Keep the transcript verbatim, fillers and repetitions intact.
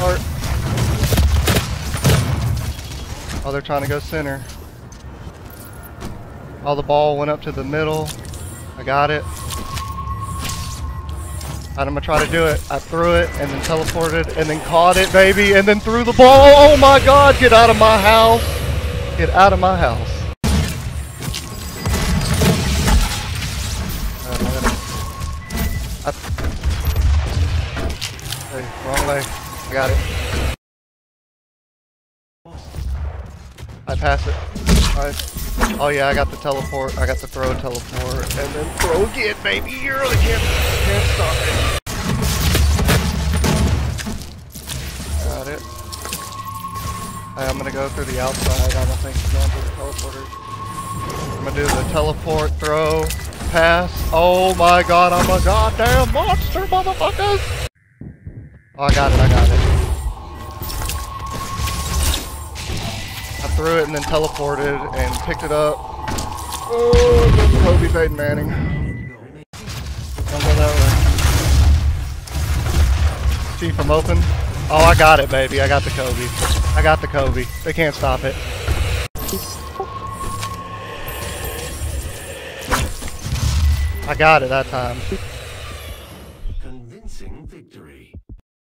Heart. Oh, they're trying to go center. Oh, the ball went up to the middle. I got it. I'm gonna try to do it. I threw it and then teleported and then caught it, baby, and then threw the ball. Oh my God, get out of my house. Get out of my house. I, hey, wrong way. I got it. I pass it. I, oh yeah, I got the teleport. I got the throw teleport and then throw again, baby. You really can't, can't stop it. Got it. Right, I'm gonna go through the outside. I don't think he's going through the teleporter. I'm gonna do the teleport, throw, pass. Oh my God, I'm a goddamn monster, motherfuckers! Oh, I got it, I got it. I threw it and then teleported and picked it up. Oh, there's Kobe Peyton Manning. Don't go that way. Chief, I'm open. Oh, I got it, baby. I got the Kobe. I got the Kobe. They can't stop it. I got it that time.